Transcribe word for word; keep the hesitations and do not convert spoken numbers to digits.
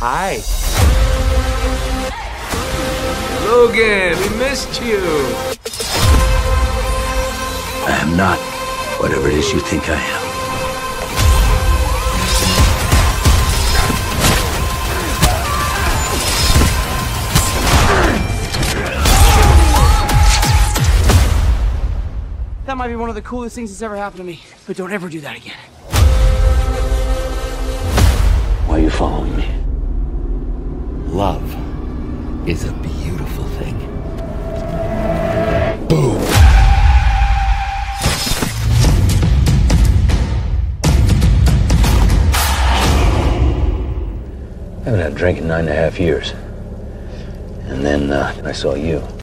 Hi. Logan, we missed you. I am not whatever it is you think I am. That might be one of the coolest things that's ever happened to me, but don't ever do that again. Why are you following me? Love is a beautiful thing. Boom! I haven't had a drink in nine and a half years. And then uh, I saw you.